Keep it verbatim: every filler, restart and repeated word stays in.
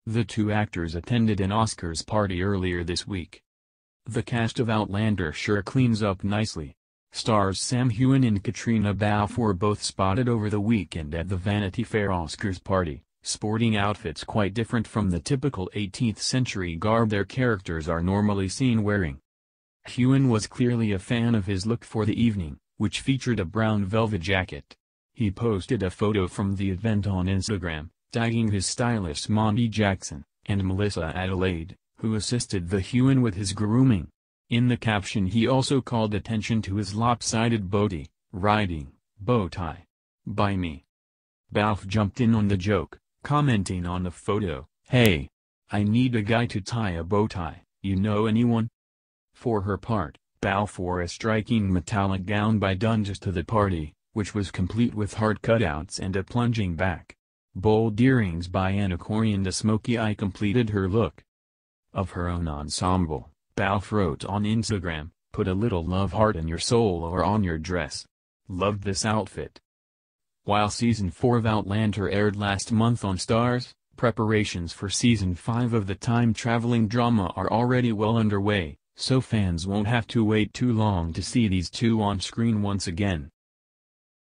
The two actors attended an Oscars party earlier this week. The cast of Outlander sure cleans up nicely. Stars Sam Heughan and Katrina Balfe were both spotted over the weekend at the Vanity Fair Oscars party, sporting outfits quite different from the typical eighteenth century garb their characters are normally seen wearing. Heughan was clearly a fan of his look for the evening, which featured a brown velvet jacket. He posted a photo from the event on Instagram, tagging his stylist Monty Jackson, and Melissa Adelaide, who assisted the Heughan with his grooming. In the caption he also called attention to his lopsided boatie, writing, "Bow tie. By me." Balfe jumped in on the joke, commenting on the photo, "Hey! I need a guy to tie a bow tie, you know anyone?" For her part, Balfe wore a striking metallic gown by Dunnes to the party, which was complete with heart cutouts and a plunging back. Bold earrings by Anna Corey and a smoky eye completed her look. Of her own ensemble, Balfe wrote on Instagram, "Put a little love heart in your soul or on your dress. Loved this outfit." While Season four of Outlander aired last month on Starz, preparations for Season five of the time-traveling drama are already well underway, so fans won't have to wait too long to see these two on screen once again.